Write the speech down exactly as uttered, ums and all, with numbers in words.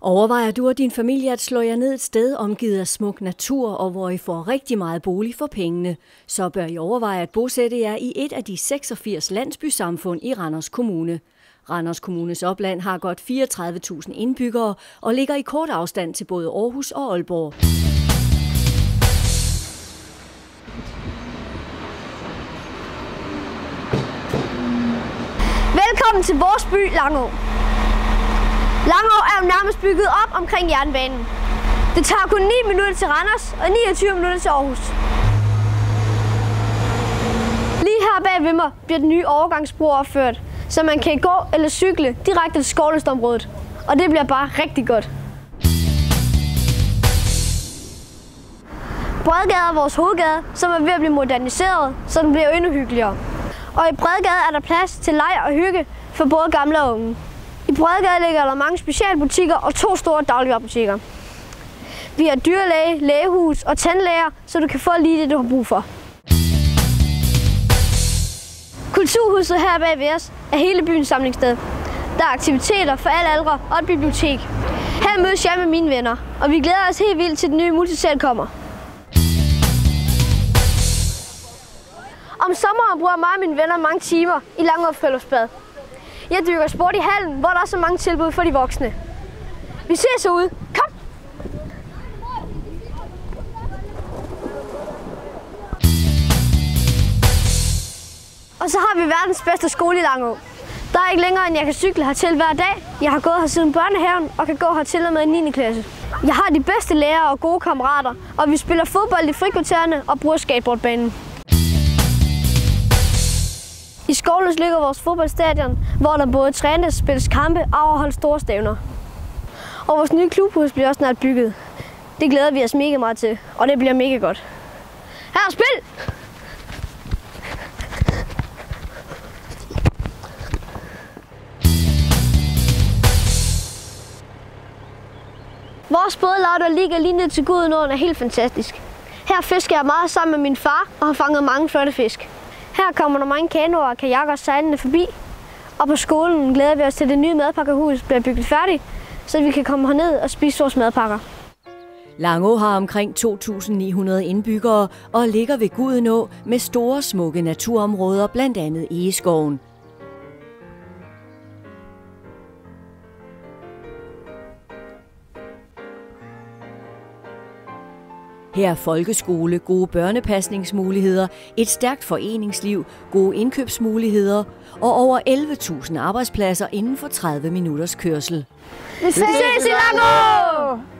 Overvejer du og din familie at slå jer ned et sted omgivet af smuk natur, og hvor I får rigtig meget bolig for pengene, så bør I overveje at bosætte jer i et af de seksogfirs landsbysamfund i Randers Kommune. Randers Kommunes opland har godt fireogtredive tusind indbyggere og ligger i kort afstand til både Aarhus og Aalborg. Velkommen til vores by, Langå. Langå er jo nærmest bygget op omkring jernbanen. Det tager kun ni minutter til Randers og niogtyve minutter til Aarhus. Lige her bag ved mig bliver den nye overgangsbro opført, så man kan gå eller cykle direkte til Skovløstområdet. Og det bliver bare rigtig godt. Bredgade er vores hovedgade, som er ved at blive moderniseret, så den bliver endnu hyggeligere. Og i Bredgade er der plads til leg og hygge for både gamle og unge. I Bredgade ligger der mange specialbutikker og to store dagligvarebutikker. Vi har dyrlæge, lægehus og tandlæger, så du kan få lige det, du har brug for. Kulturhuset her bag ved os er hele byens samlingssted. Der er aktiviteter for alle aldre og et bibliotek. Her mødes jeg med mine venner, og vi glæder os helt vildt til den nye multisal kommer. Om sommeren bruger mig og mine venner mange timer i Langå Friluftsbad. Jeg dyrker sport i hallen, hvor der er så mange tilbud for de voksne. Vi ses herude. Kom! Og så har vi verdens bedste skole i Langå. Der er ikke længere, end jeg kan cykle hertil hver dag. Jeg har gået her siden børnehaven og kan gå hertil og med i niende klasse. Jeg har de bedste lærere og gode kammerater, og vi spiller fodbold i frikvartererne og bruger skateboardbanen. I Skovløs ligger vores fodboldstadion, hvor der både trænes, spilles kampe og afholdes store stævner. Og vores nye klubhus bliver også snart bygget. Det glæder vi os mega meget til, og det bliver mega godt. Her er spil! Vores bådelav, der ligger lige ned til Gudenåen, er helt fantastisk. Her fisker jeg meget sammen med min far og har fanget mange flotte fisk. Her kommer der mange kanoer og kajakker sejlende forbi. Og på skolen glæder vi os til, at det nye madpakkerhus bliver bygget færdigt, så vi kan komme herned og spise vores madpakker. Langå har omkring to tusind ni hundrede indbyggere og ligger ved Gudenå med store smukke naturområder, blandt andet Egeskoven. Her er folkeskole, gode børnepasningsmuligheder, et stærkt foreningsliv, gode indkøbsmuligheder og over elleve tusind arbejdspladser inden for tredive minutters kørsel. Vi ses i Langå!